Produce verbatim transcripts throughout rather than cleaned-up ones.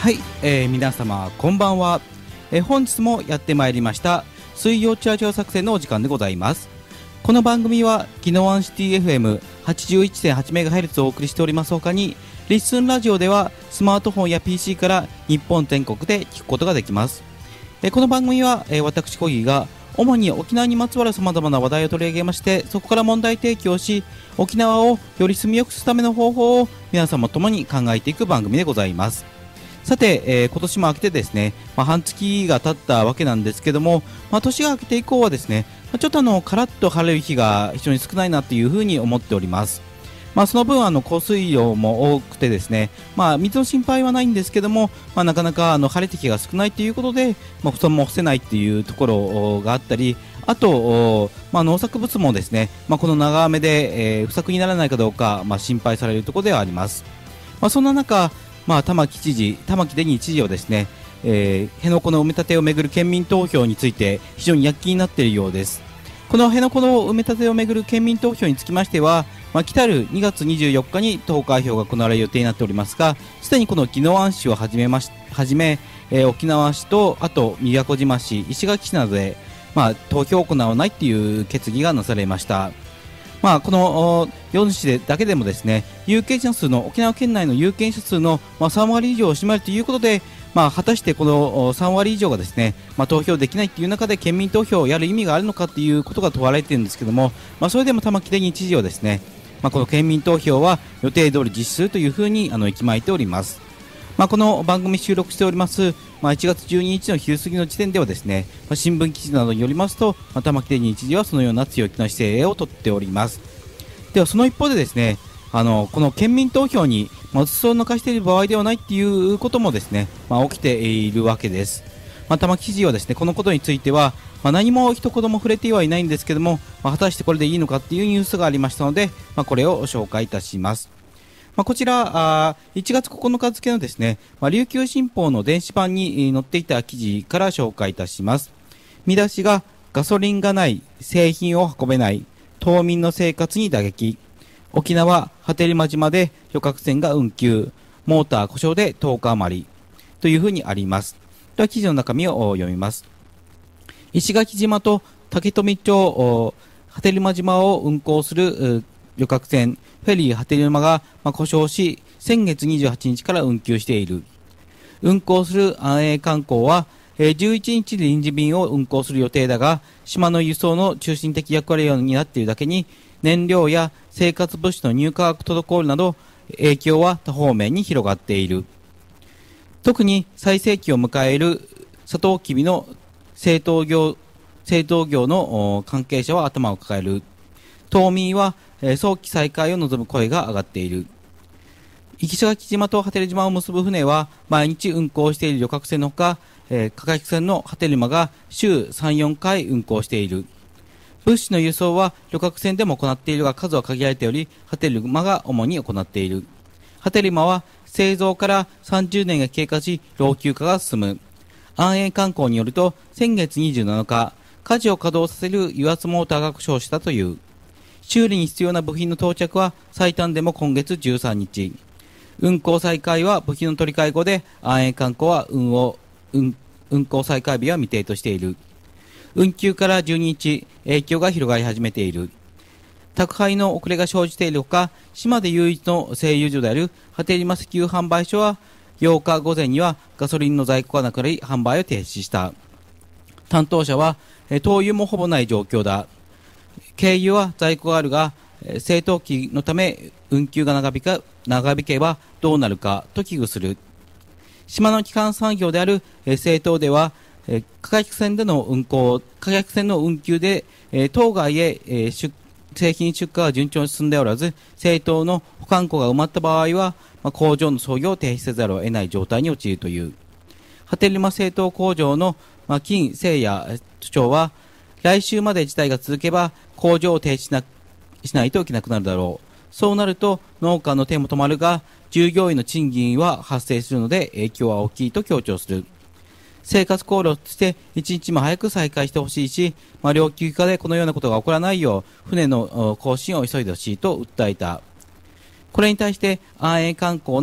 はい、えー、皆様こんばんは、えー、本日もやってまいりました水曜チャーチャー作戦のお時間でございます。この番組はギノワンシティ エフエムはちじゅういってんはちメガヘルツ をお送りしておりますほかに、リッスンラジオではスマートフォンや ピーシー から日本全国で聞くことができます。えー、この番組は、えー、私コギーが主に沖縄にまつわる様々な話題を取り上げまして、そこから問題提起をし、沖縄をより住みよくするための方法を皆様ともに考えていく番組でございます。さて、えー、今年も明けてですね、まあ、半月が経ったわけなんですけども、まあ、年が明けて以降はですね、まあ、ちょっとあのカラッと晴れる日が非常に少ないなというふうに思っております。まあ、その分あの降水量も多くてですね、まあ、水の心配はないんですけども、まあ、なかなかあの晴れて日が少ないということで、まあ、布団も干せないというところがあったり、あと、まあ、農作物もですね、まあ、この長雨で、えー、不作にならないかどうか、まあ、心配されるところではあります。まあ、そんな中、まあ、玉城知事、玉城デニー知事はですね、えー、辺野古の埋め立てをめぐる県民投票について非常に躍起になっているようです。この辺野古の埋め立てをめぐる県民投票につきましては、まあ、来たるにがつにじゅうよっかに投開票が行われる予定になっておりますが、すでにこの宜野湾市をはじめまし、はじめ、えー、沖縄市とあと宮古島市、石垣市などで、まあ、投票を行わないという決議がなされました。まあ、このよん市でだけでもですね、有権者数の沖縄県内の有権者数のまあさんわり以上を占めるということで、まあ、果たしてこのさんわり以上がですね、まあ、投票できないという中で県民投票をやる意味があるのかということが問われているんですけども、まあ、それでも玉城デニー知事はですね、まあ、この県民投票は予定通り実施するというふうにあの息巻いております。まあ、この番組収録しております、まあ、いちがつじゅうににちの昼過ぎの時点ではですね、まあ、新聞記事などによりますと、まあ、玉城デニー知事はそのような強気な姿勢をとっております。ではその一方でですね、あのこの県民投票に、まあ、うつつを抜かしている場合ではないということもですね、まあ、起きているわけです。まあ、玉城知事はですね、このことについては、まあ、何も一言も触れてはいないんですけども、まあ、果たしてこれでいいのかというニュースがありましたので、まあ、これを紹介いたします。まあ、こちらあいちがつここのか付のですね、まあ、琉球新報の電子版に載っていた記事から紹介いたします。見出しが、ガソリンがない、製品を運べない、島民の生活に打撃、沖縄波照間島で旅客船が運休、モーター故障でとおか余りというふうにあります。では記事の中身を読みます。石垣島と竹富町波照間島を運航する旅客船フェリー波照間が故障し、先月にじゅうはちにちから運休している。運航する安永観光はじゅういちにちで臨時便を運航する予定だが、島の輸送の中心的役割を担っているだけに、燃料や生活物資の入荷が滞るなど影響は多方面に広がっている。特に最盛期を迎えるサトウキビの製糖業、製糖業の関係者は頭を抱える。島民は早期再開を望む声が上がっている。石垣島と波照島を結ぶ船は毎日運航している旅客船のほか、えー、貨客船の波照間が週さん、よんかい運航している。物資の輸送は旅客船でも行っているが数は限られており、波照間が主に行っている。波照間は製造からさんじゅうねんが経過し、老朽化が進む。安永観光によると、先月にじゅうなのか、火事を稼働させる油圧モーターが故障したという。修理に必要な部品の到着は最短でも今月じゅうさんにち。運航再開は部品の取り替え後で、安永観光は運を、運、運航再開日は未定としている。運休からじゅうににち、影響が広がり始めている。宅配の遅れが生じているほか、島で唯一の製油所である波照間石油販売所は、ようか午前にはガソリンの在庫がなくなり、販売を停止した。担当者は、灯油もほぼない状況だ。軽油は在庫があるが、製糖機のため運休が長引か、長引けばどうなるかと危惧する。島の基幹産業である製糖では、貨客船での運航、貨客船の運休で、島外へ出製品出荷が順調に進んでおらず、製糖の保管庫が埋まった場合は、まあ、工場の操業を停止せざるを得ない状態に陥るという。波照間製糖工場の、まあ、金誠也所長は、来週まで事態が続けば工場を停止しな、しないといけなくなるだろう。そうなると農家の手も止まるが、従業員の賃金は発生するので影響は大きいと強調する。生活航路として一日も早く再開してほしいし、まあ、老朽化でこのようなことが起こらないよう船の更新を急いでほしいと訴えた。これに対して安永観光の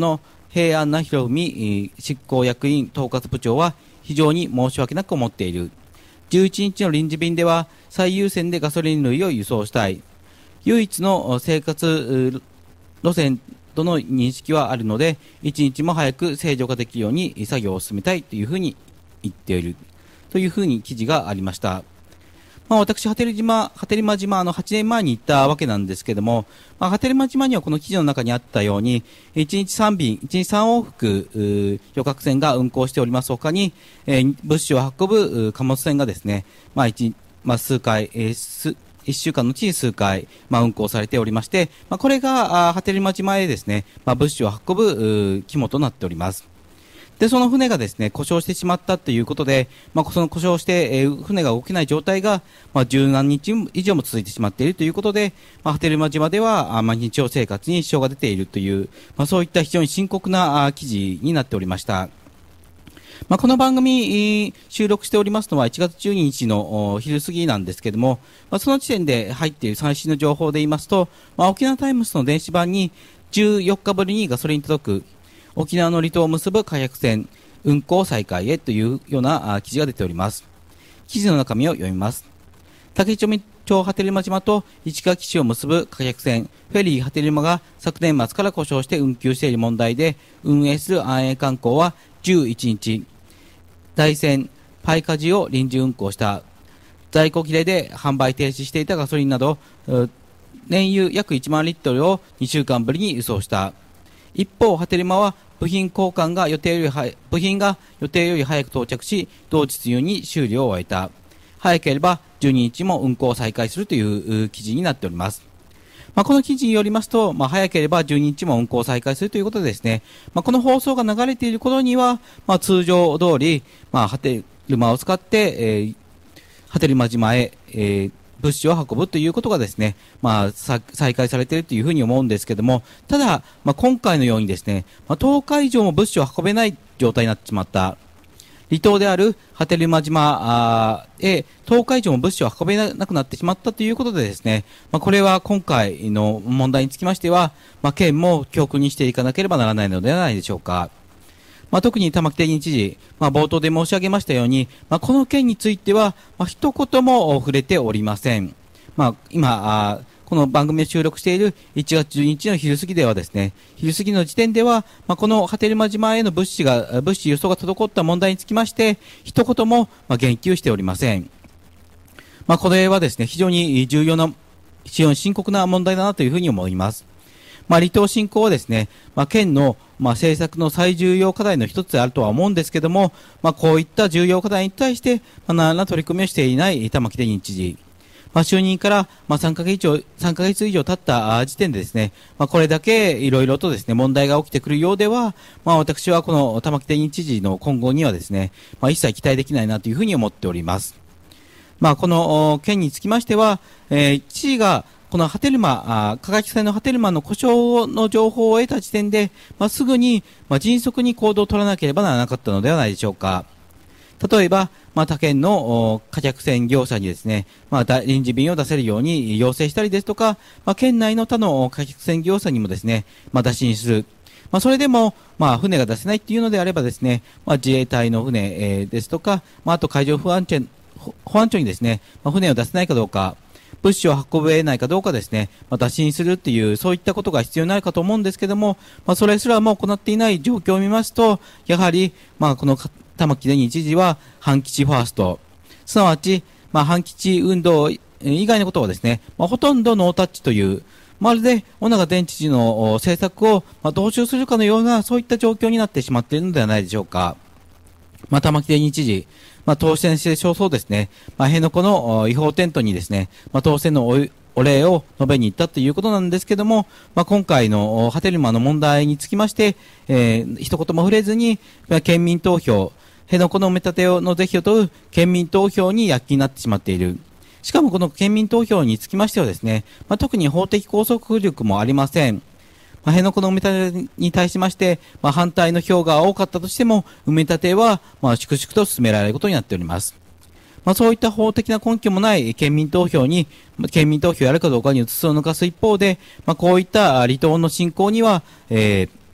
平安名博文執行役員統括部長は非常に申し訳なく思っている。じゅういちにちの臨時便では最優先でガソリン類を輸送したい。唯一の生活路線との認識はあるので、一日も早く正常化できるように作業を進めたいというふうに言っているというふうに記事がありました。まあ、私、波照島、波照間島、あの、はちねんまえに行ったわけなんですけども、まあ、波照間島にはこの記事の中にあったように、いちにちさんびん、いちにちさん往復、旅客船が運航しておりますほかに、えー、物資を運ぶ貨物船がですね、まあ、一、まあ、数回、えー、す、一週間のうちに数回、まあ、運航されておりまして、まあ、これが、波照間島へですね、まあ、物資を運ぶ、肝となっております。で、その船がですね、故障してしまったということで、まあ、その故障して、えー、船が動けない状態が、まあ、十何日以上も続いてしまっているということで、まあ、波照間島では、あまあ、日常生活に支障が出ているという、まあ、そういった非常に深刻なあ記事になっておりました。まあ、この番組、収録しておりますのはいちがつじゅうににちの昼過ぎなんですけども、まあ、その時点で入っている最新の情報で言いますと、まあ、沖縄タイムスの電子版にじゅうよっかぶりにガソリン届く、沖縄の離島を結ぶ貨客船運航再開へというような記事が出ております。記事の中身を読みます。竹富町波照間島と市川基地を結ぶ貨客船フェリー波照間が昨年末から故障して運休している問題で、運営する安永観光はじゅういちにち、台船パイカジを臨時運航した。在庫切れで販売停止していたガソリンなど燃油約いちまんリットルをにしゅうかんぶりに輸送した。一方、波照間は部品交換が予定よりは部品が予定より早く到着し、同日中に修理を終えた。早ければじゅうににちも運航を再開するという記事になっております。まあ、この記事によりますと、まあ、早ければじゅうににちも運航を再開するということでですね、まあ、この放送が流れている頃には、まあ、通常通り、まあ、波照間を使って、えー、波照間島へ、えー物資を運ぶということがですね、まあ、再開されているというふうに思うんですけども、ただ、まあ、今回のようにですね、まあ、とおか以上も物資を運べない状態になってしまった。離島である波照間島へとおか以上も物資を運べなくなってしまったということでですね、まあ、これは今回の問題につきましては、まあ、県も教訓にしていかなければならないのではないでしょうか。まあ、特に玉城デニー知事、まあ、冒頭で申し上げましたように、まあ、この件については、まあ、一言も触れておりません。まあ、今あ、この番組を収録しているいちがつじゅうににちの昼過ぎではですね、昼過ぎの時点では、まあ、この波照間島への物資が、物資輸送が滞った問題につきまして、一言もまあ言及しておりません。まあ、これはですね、非常に重要な、非常に深刻な問題だなというふうに思います。まあ、離島振興はですね、まあ、県の、まあ、政策の最重要課題の一つであるとは思うんですけども、まあ、こういった重要課題に対して、まあ、何らな取り組みをしていない玉城デニー知事。まあ、就任から、まあ、さんかげつ以上、さんかげつ以上経った時点でですね、まあ、これだけいろいろとですね、問題が起きてくるようでは、まあ、私はこの玉城デニー知事の今後にはですね、まあ、一切期待できないなというふうに思っております。まあ、この件につきましては、えー、知事が、この波照間、科学船の波照間の故障の情報を得た時点で、まあ、すぐに、まあ、迅速に行動を取らなければならなかったのではないでしょうか。例えば、まあ、他県の貨客船業者にですね、まあ、臨時便を出せるように要請したりですとか、まあ、県内の他の貨客船業者にもですね、まあ、打診する。まあ、それでも、まあ、船が出せないっていうのであればですね、まあ、自衛隊の船、えー、ですとか、まあ、あと海上保安庁、保安庁にですね、まあ、船を出せないかどうか、物資を運べないかどうかですね、まあ、打診するっていう、そういったことが必要になるかと思うんですけども、まあ、それすらも行っていない状況を見ますと、やはり、まあ、この玉城デニー知事は反基地ファースト、すなわち、まあ、反基地運動以外のことはですね、まあ、ほとんどノータッチという、まるで尾長前知事の政策をまあ踏襲するかのような、そういった状況になってしまっているのではないでしょうか。まあ、玉城デニー知事、まあ、当選して早々ですね、まあ、辺野古の違法テントにですね、まあ、当選のおお礼を述べに行ったということなんですけども、まあ、今回の波照間の問題につきまして、えー、一言も触れずに、まあ、県民投票、辺野古の埋め立ての是非を問う県民投票に躍起になってしまっている。しかもこの県民投票につきましてはですね、まあ、特に法的拘束力もありません。まあ、辺野古の埋め立てに対しまして、まあ、反対の票が多かったとしても、埋め立ては、まあ、粛々と進められることになっております。まあ、そういった法的な根拠もない県民投票に、県民投票をやるかどうかに移すを抜かす一方で、まあ、こういった離島の振興には、えー、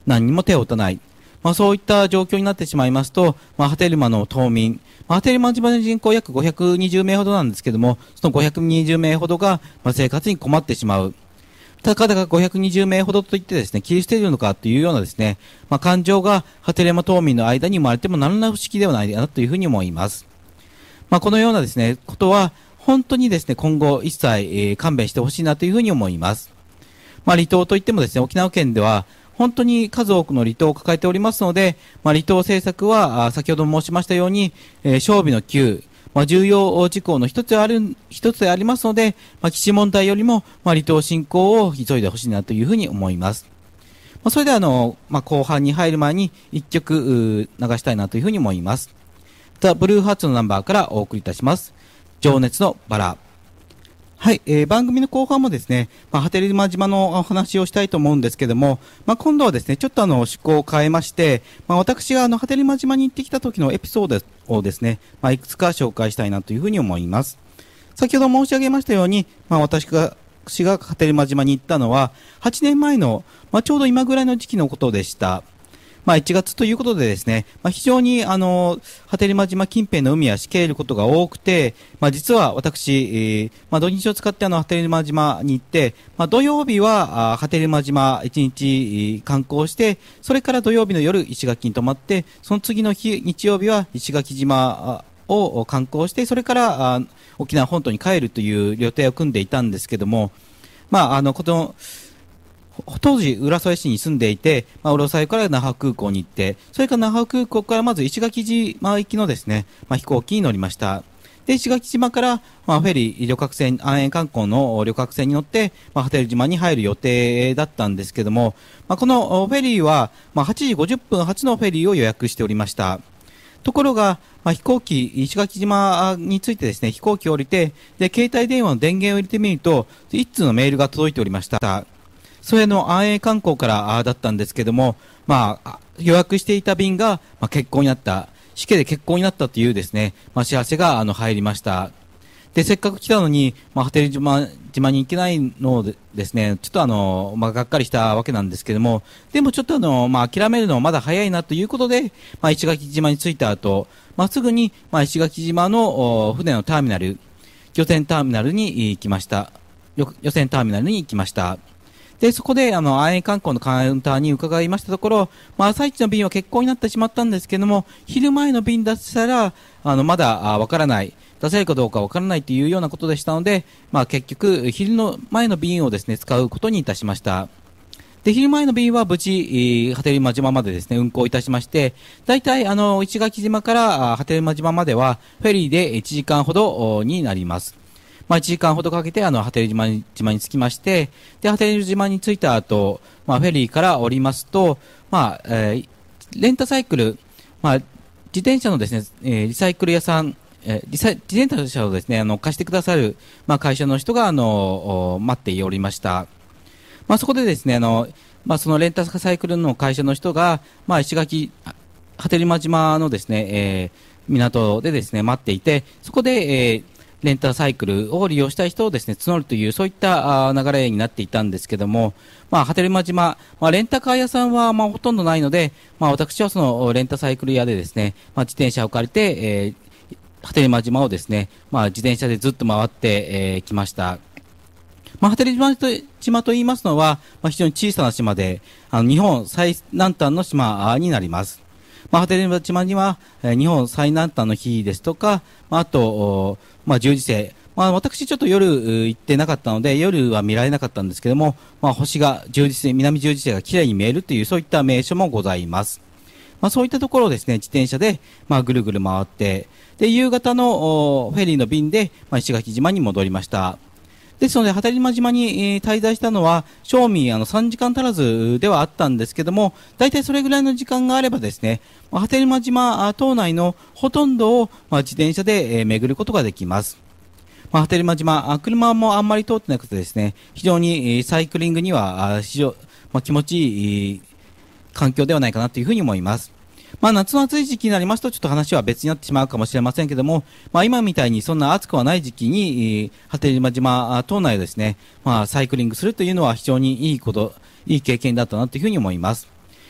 何にも手を打たない。まあ、そういった状況になってしまいますと、まあ、波照間の島民、まあ、波照間島の人口約ごひゃくにじゅうめいほどなんですけども、そのごひゃくにじゅうめいほどが、まあ、生活に困ってしまう。たかだかごひゃくにじゅうめいほどといってですね、切り捨てるのかというようなですね、まあ、感情が波照間島民の間に生まれても何ら不思議ではないかなというふうに思います。まあ、このようなですね、ことは、本当にですね、今後一切、えー、勘弁してほしいなというふうに思います。まあ、離島といってもですね、沖縄県では、本当に数多くの離島を抱えておりますので、まあ、離島政策は、あ先ほど申しましたように、えー、小尾の急、まあ、重要事項の一つである、一つでありますので、まあ、基地問題よりも、まあ、離島振興を急いでほしいなというふうに思います。まあ、それでは、あの、まあ、後半に入る前に一曲流したいなというふうに思います。ザ・ブルーハーツのナンバーからお送りいたします。情熱のバラ。はい、えー、番組の後半もですね、まあ、波照間島のお話をしたいと思うんですけども、まあ、今度はですね、ちょっとあの、趣向を変えまして、まあ、私があの、波照間島に行ってきた時のエピソードをですね、まあ、いくつか紹介したいなというふうに思います。先ほど申し上げましたように、まあ、私が、私が波照間島に行ったのは、はちねんまえの、まあ、ちょうど今ぐらいの時期のことでした。まあ、いちがつということでですね、まあ、非常にあの波照間島近辺の海はしけることが多くて、まあ、実は私、えーまあ、土日を使ってあの波照間島に行って、まあ、土曜日はあ波照間島いちにち観光して、それから土曜日の夜石垣に泊まって、その次の日日曜日は石垣島を観光して、それからあ沖縄本島に帰るという予定を組んでいたんですけども、まあ、あのこの当時、浦添市に住んでいて、まあ、浦添から那覇空港に行って、それから那覇空港からまず石垣島行きのですね、まあ、飛行機に乗りました。で、石垣島から、まあ、フェリー、旅客船、安永観光の旅客船に乗って、まあ、波照島に入る予定だったんですけども、まあ、このフェリーは、まあ、はちじごじゅっぷん発のフェリーを予約しておりました。ところが、まあ、飛行機、石垣島についてですね、飛行機を降りて、で、携帯電話の電源を入れてみると、一通のメールが届いておりました。それの安永観光からだったんですけども、まあ、予約していた便が、まあ、欠航になった、しけで欠航になったというですね、まあ、知らせがあの入りました。で、せっかく来たのに、まあ、波照間島に行けないのでですね、ちょっとあの、まあ、がっかりしたわけなんですけども、でもちょっとあの、まあ、諦めるのはまだ早いなということで、まあ、石垣島に着いた後、まあ、すぐに、まあ、石垣島の船のターミナル、漁船ターミナルに行きました。漁船ターミナルに行きました。で、そこで、あの、安永観光のカウンターに伺いましたところ、まあ、朝一の便は欠航になってしまったんですけども、昼前の便だったら、あの、まだわからない、出せるかどうかわからないというようなことでしたので、まあ、結局、昼の前の便をですね、使うことにいたしました。で、昼前の便は無事、波照間島までですね、運航いたしまして、大体、あの、石垣島から波照間島までは、フェリーでいちじかんほどになります。まあ、いちじかんほどかけて、あの、波照間に、島に着きまして、で、波照島に着いた後、まあ、フェリーから降りますと、まあ、えー、レンタサイクル、まあ、自転車のですね、えー、リサイクル屋さん、えー、リサ自転車をですね、あの、貸してくださる、まあ、会社の人が、あの、待っておりました。まあ、そこでですね、あの、まあ、そのレンタサイクルの会社の人が、まあ、石垣、波照間島のですね、えー、港でですね、待っていて、そこで、えー、レンタサイクルを利用したい人をですね、募るという、そういった流れになっていたんですけども、まあ、波照間島、まあ、レンタカー屋さんは、まあ、ほとんどないので、まあ、私はその、レンタサイクル屋でですね、まあ、自転車を借りて、えー、波照間島をですね、まあ、自転車でずっと回って、えー、きました。まあ、波照間島と言いますのは、まあ、非常に小さな島で、あの、日本最南端の島になります。まあ、波照間島には、えー、日本最南端の日ですとか、まあ、あと、まあ、十字星。まあ、私ちょっと夜行ってなかったので、夜は見られなかったんですけども、まあ、星が十字星、南十字星が綺麗に見えるという、そういった名所もございます。まあ、そういったところをですね、自転車で、まあ、ぐるぐる回って、で、夕方のフェリーの便で、まあ、石垣島に戻りました。ですので、波照間島に、えー、滞在したのは、正味あのさんじかん足らずではあったんですけども、大体それぐらいの時間があればですね、波照間島島内のほとんどを、まあ、自転車で、えー、巡ることができます。まあ、波照間島、車もあんまり通ってなくてですね、非常に、えー、サイクリングには非常、まあ、気持ちいい、えー、環境ではないかなというふうに思います。まあ、夏の暑い時期になりますと、ちょっと話は別になってしまうかもしれませんけども、まあ、今みたいにそんな暑くはない時期に、波照間島島内をですね、まあ、サイクリングするというのは非常にいいこと、いい経験だったなというふうに思います。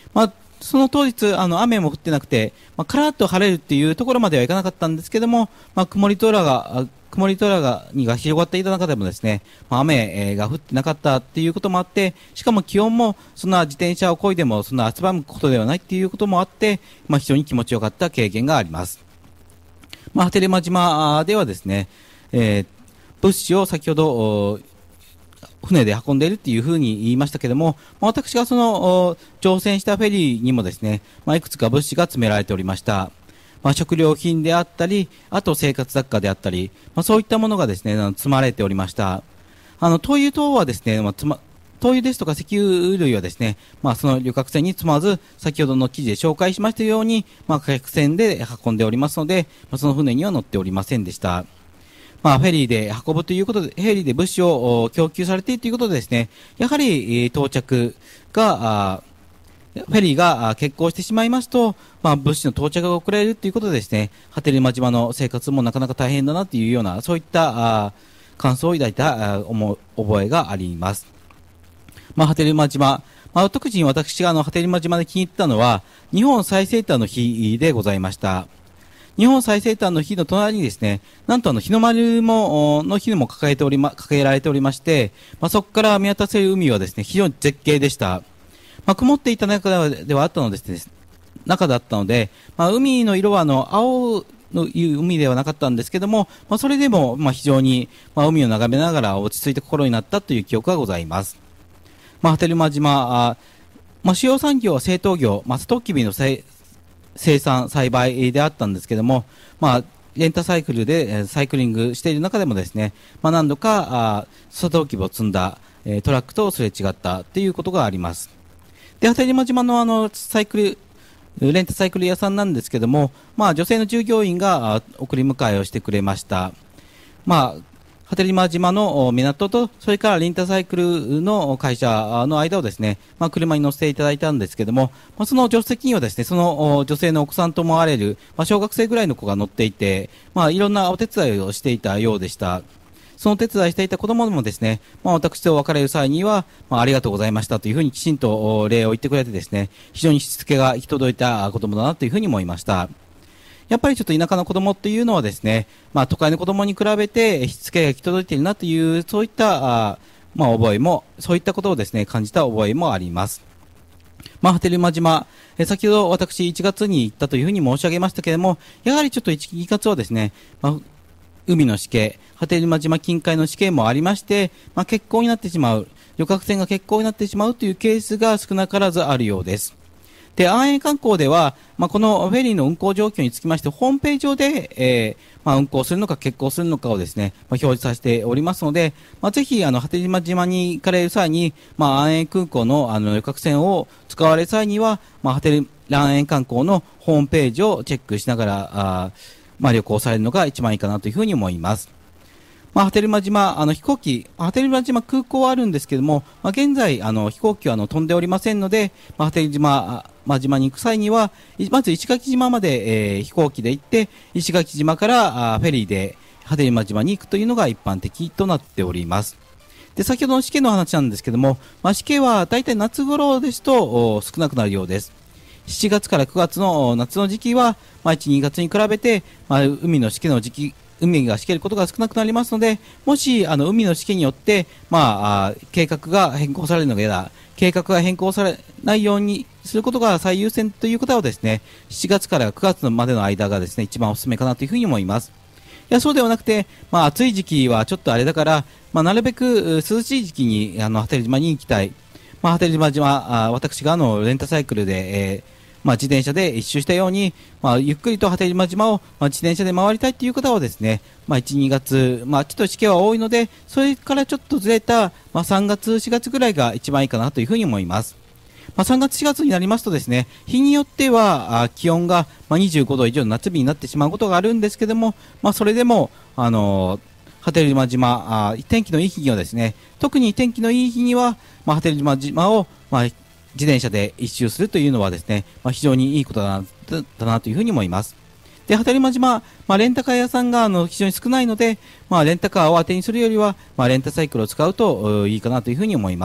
まあ、その当日、あの、雨も降ってなくて、まあ、カラッと晴れるっていうところまではいかなかったんですけども、まあ、曇り空が、曇り空が、にが広がっていた中でもですね、まあ、雨が降ってなかったっていうこともあって、しかも気温も、そんな自転車を漕いでも、そんな汗ばむことではないっていうこともあって、まあ、非常に気持ちよかった経験があります。まあ、波照間島ではですね、えー、物資を先ほど、船で運んでいるっていうふうに言いましたけども、まあ、私がその乗船したフェリーにもですね、まあ、いくつか物資が詰められておりました。まあ、食料品であったり、あと生活雑貨であったり、まあ、そういったものがですね、積まれておりました。あの灯油等はですね、まあ、つま灯油ですとか石油類はですね、まあ、その旅客船に積まず、先ほどの記事で紹介しましたように、まあ、客船で運んでおりますので、まあ、その船には乗っておりませんでした。まあ、フェリーで運ぶということで、フェリーで物資を供給されているということでですね、やはり、えー、到着が、フェリーが欠航してしまいますと、まあ、物資の到着が遅れるということでですね、波照間島の生活もなかなか大変だなというような、そういったあ感想を抱いたあ思覚えがあります。まあ、波照間島、まあ、特に私があの波照間島で気に入ったのは、日本最西端の日でございました。日本最西端の日の隣にですね、なんとあの日の丸も、の日も抱えておりま、掲げられておりまして、まあ、そこから見渡せる海はですね、非常に絶景でした。まあ、曇っていた中ではあったのですね、中だったので、まあ、海の色はあの、青のいう海ではなかったんですけども、まあ、それでも、まあ、非常に、まあ、海を眺めながら落ち着いた心になったという記憶がございます。まあ、波照間島、あまあ、主要産業は製糖業、まあ、サトウキビの生生産、栽培であったんですけども、まあ、レンタサイクルでサイクリングしている中でもですね、まあ、何度かサトウキビを積んだトラックとすれ違ったということがあります。で、波照間島のあのサイクルレンタサイクル屋さんなんですけども、まあ、女性の従業員が送り迎えをしてくれました。まあ、波照間島の港と、それからレンタサイクルの会社の間をですね、まあ、車に乗せていただいたんですけども、まあ、その助手席にはですね、その女性のお子さんと思われる、まあ、小学生ぐらいの子が乗っていて、まあ、いろんなお手伝いをしていたようでした。その手伝いしていた子供もですね、まあ、私と別れる際には、まあ、ありがとうございましたというふうにきちんと礼を言ってくれてですね、非常にしつけが行き届いた子供だなというふうに思いました。やっぱりちょっと田舎の子供っていうのはですね、まあ、都会の子供に比べてしつけが行き届いているなという、そういったあ、まあ、覚えも、そういったことをですね、感じた覚えもあります。まあ、波照間島、え先ほど私いちがつに行ったというふうに申し上げましたけれども、やはりちょっといちがつはですね、まあ、海のしけ、波照間島近海のしけもありまして、まあ、欠航になってしまう、旅客船が欠航になってしまうというケースが少なからずあるようです。で、安永観光では、まあ、このフェリーの運航状況につきまして、ホームページ上で、えーまあ、運航するのか欠航するのかをですね、まあ、表示させておりますので、まあ、ぜひ、あの、波照間島に行かれる際に、まあ、安永空港の、あの、旅客船を使われる際には、まあ、波照安永観光のホームページをチェックしながら、あまあ、旅行されるのが一番いいかなというふうに思います。まあ、波照間島、あの飛行機、波照間島空港はあるんですけども、まあ、現在、あの飛行機はあの飛んでおりませんので、まあ、波照間、まあ、島に行く際には、まず石垣島まで、えー、飛行機で行って、石垣島からあフェリーで波照間島に行くというのが一般的となっております。で、先ほどの試験の話なんですけども、まあ、試験は大体夏頃ですと少なくなるようです。しちがつからくがつの夏の時期は、まあ、いち、にがつに比べて、まあ、海のしけの時期、海がしけることが少なくなりますので、もしあの海のしけによって、まあ、計画が変更されるのが嫌だ、計画が変更されないようにすることが最優先ということはですね、しちがつからくがつまでの間がですね、一番おすすめかなというふうに思います。いや、そうではなくて、まあ、暑い時期はちょっとあれだから、まあ、なるべく涼しい時期にあの波照間に行きたい。まあ、波照間島、あ私があのレンタサイクルで、えーまあ、自転車で一周したように、まあ、ゆっくりと波照間島を、まあ、自転車で回りたいという方はですね、まあ、いち、にがつ、まあ、ちょっと湿気は多いので、それからちょっとずれた、まあ、さんがつ、しがつぐらいが一番いいかなというふうに思います。まあ、さんがつ、しがつになりますとですね、日によってはあ気温が、まあ、にじゅうごど以上の夏日になってしまうことがあるんですけども、まあ、それでも、あのー、波照間島、あ天気のいい日にはですね、特に天気のいい日には、まあ、波照間島を、まあ自転車で一周するというのはですね、まあ、非常にいいことだな、だなというふうに思います。で、波照間島、まあ、レンタカー屋さんがあの非常に少ないので、まあ、レンタカーを当てにするよりは、まあ、レンタサイクルを使うといいかなというふうに思います。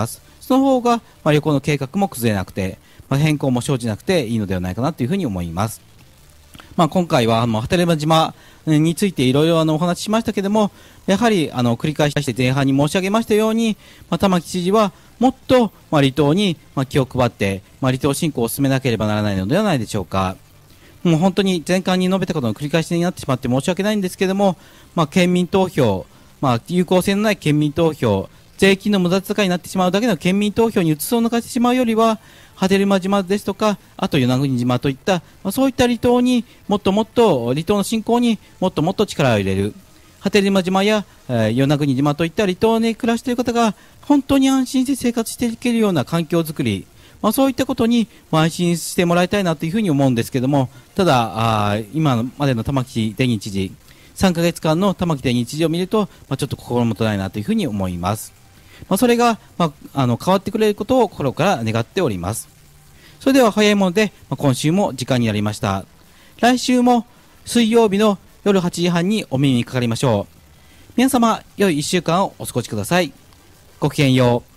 その方が、まあ、旅行の計画も崩れなくて、まあ、変更も生じなくていいのではないかなというふうに思います。まあ、今回は、もう、波照間島についていろいろあのお話ししましたけれども、やはりあの繰り返して前半に申し上げましたように、まあ、玉城知事はもっと、まあ、離島に、まあ、気を配って、まあ、離島振興を進めなければならないのではないでしょうか。もう本当に前回に述べたことの繰り返しになってしまって申し訳ないんですけれども、まあ、県民投票、まあ、有効性のない県民投票、税金の無駄遣いになってしまうだけの県民投票に移そう抜かしてしまうよりは、波照間島ですとか、あと与那国島といった、まあ、そういった離島にもっともっと、離島の振興にもっともっと力を入れる。波照間島や、えー、与那国島といった離島に暮らしている方が本当に安心して生活していけるような環境づくり、まあ、そういったことに安心してもらいたいなというふうに思うんですけども、ただ、あ今までの玉城デニー知事、さんかげつかんの玉城デニー知事を見ると、まあ、ちょっと心もとないなというふうに思います。まあ、それが、まあ、あの変わってくれることを心から願っております。それでは早いもので、まあ、今週も時間になりました。来週も水曜日の夜はちじはんにお耳にかかりましょう。皆様、良いいっしゅうかんをお過ごしください。ごきげんよう。